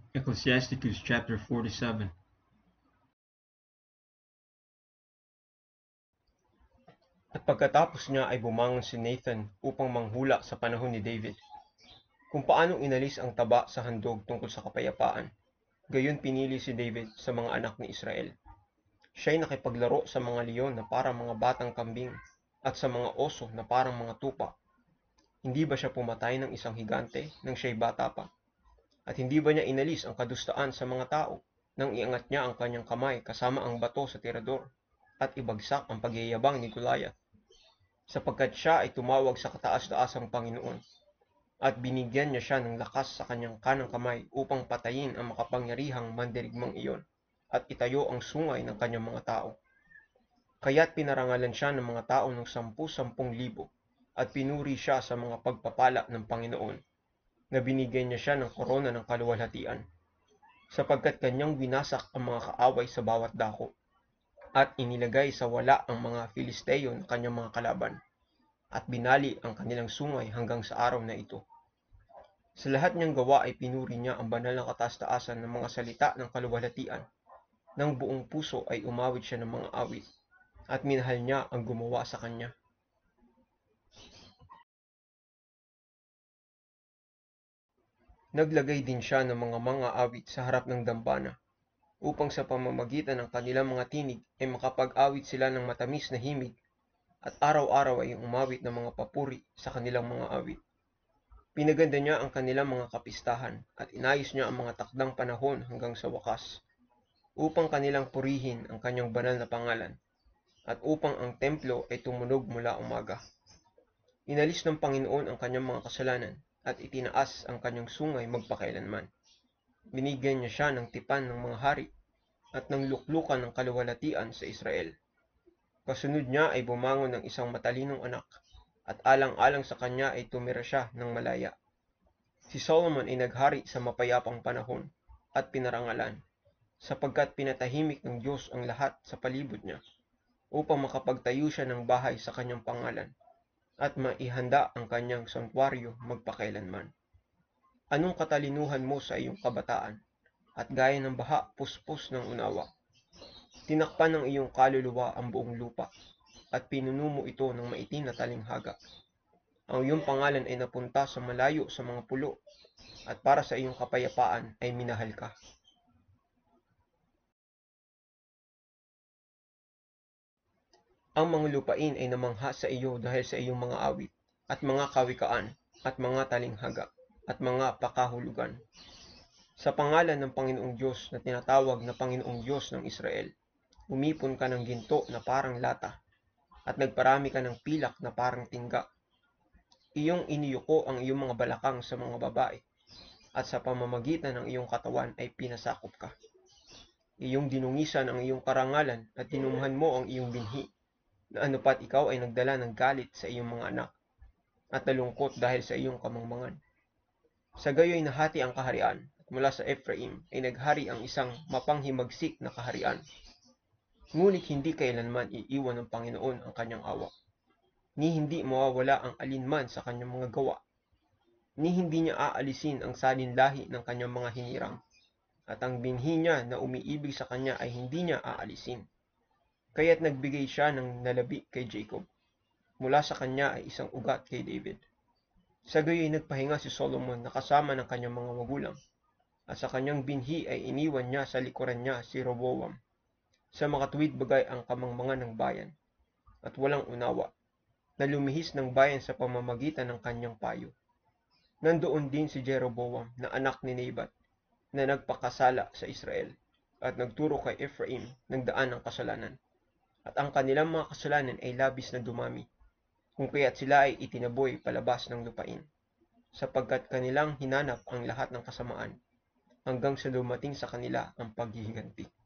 Ecclesiasticus chapter 47. At pagkatapos niya ay bumangon si Nathan upang manghula sa panahon ni David, kung paanong inalis ang taba sa handog tungkol sa kapayapaan. Gayon pinili si David sa mga anak ni Israel. Siya'y nakipaglaro sa mga leon na parang mga batang kambing at sa mga oso na parang mga tupa. Hindi ba siya pumatay ng isang higante nang siya'y bata pa? At hindi ba niya inalis ang kadustaan sa mga tao nang iangat niya ang kanyang kamay kasama ang bato sa tirador at ibagsak ang pagyayabang ni Goliath? Sapagkat siya ay tumawag sa kataas-taasang Panginoon at binigyan niya siya ng lakas sa kanyang kanang kamay upang patayin ang makapangyarihang mandirigmang iyon at itayo ang sungay ng kanyang mga tao. Kaya't pinarangalan siya ng mga tao ng 10,000 at pinuri siya sa mga pagpapala ng Panginoon na binigyan niya siya ng korona ng kaluwalhatian, sapagkat kanyang winasak ang mga kaaway sa bawat dako at inilagay sa wala ang mga Filisteo na kanyang mga kalaban at binali ang kanilang sungay hanggang sa araw na ito. Sa lahat niyang gawa ay pinuri niya ang banal na kataas-taasan ng mga salita ng kaluwalhatian. Nang buong puso ay umawit siya ng mga awit at minahal niya ang gumawa sa kanya. Naglagay din siya ng mga awit sa harap ng dambana upang sa pamamagitan ng kanilang mga tinig ay makapag-awit sila ng matamis na himig at araw-araw ay umawit ng mga papuri sa kanilang mga awit. Pinaganda niya ang kanilang mga kapistahan at inayos niya ang mga takdang panahon hanggang sa wakas upang kanilang purihin ang kanyang banal na pangalan at upang ang templo ay tumunog mula umaga. Inalis ng Panginoon ang kanyang mga kasalanan at itinaas ang kanyang sungay magpakailanman. Binigyan niya siya ng tipan ng mga hari at ng luklukan ng kaluwalhatian sa Israel. Kasunod niya ay bumangon ng isang matalinong anak at alang-alang sa kanya ay tumira siya ng malaya. Si Solomon ay naghari sa mapayapang panahon at pinarangalan, sapagkat pinatahimik ng Diyos ang lahat sa palibot niya, upang makapagtayo siya ng bahay sa kanyang pangalan, at maihanda ang kanyang santuaryo magpakailanman. Anong katalinuhan mo sa iyong kabataan, at gaya ng baha puspos ng unawa? Tinakpan ng iyong kaluluwa ang buong lupa, at pinuno mo ito ng maitim na talinghaga. Ang iyong pangalan ay napunta sa malayo sa mga pulo, at para sa iyong kapayapaan ay minahal ka. Ang mga lupain ay namangha sa iyo dahil sa iyong mga awit, at mga kawikaan, at mga talinghaga, at mga pakahulugan. Sa pangalan ng Panginoong Diyos na tinatawag na Panginoong Diyos ng Israel, umipon ka ng ginto na parang lata, at nagparami ka ng pilak na parang tingga. Iyong iniyuko ang iyong mga balakang sa mga babae, at sa pamamagitan ng iyong katawan ay pinasakop ka. Iyong dinungisan ang iyong karangalan at dinumhan mo ang iyong binhi, na anupat ikaw ay nagdala ng galit sa iyong mga anak, at nalungkot dahil sa iyong kamangmangan. Sa gayoy nahati ang kaharian, at mula sa Ephraim ay naghari ang isang mapanghimagsik na kaharian. Ngunit hindi kailanman iiwan ng Panginoon ang kanyang awa, ni hindi mawawala ang alinman sa kanyang mga gawa, ni hindi niya aalisin ang salinlahi ng kanyang mga hinirang, at ang binhi niya na umiibig sa kanya ay hindi niya aalisin. Kaya't nagbigay siya ng nalabi kay Jacob. Mula sa kanya ay isang ugat kay David. Sa gayoy nagpahinga si Solomon na kasama ng kanyang mga magulang, at sa kanyang binhi ay iniwan niya sa likuran niya si Roboam. Sa makatuwid bagay ang kamangmangan ng bayan, at walang unawa, na lumihis ng bayan sa pamamagitan ng kanyang payo. Nandoon din si Jeroboam na anak ni Nebat, na nagpakasala sa Israel, at nagturo kay Ephraim ng daan ng kasalanan. At ang kanilang mga kasalanan ay labis na dumami, kung kaya't sila ay itinaboy palabas ng lupain, sapagkat kanilang hinanap ang lahat ng kasamaan, hanggang sa dumating sa kanila ang paghihiganti.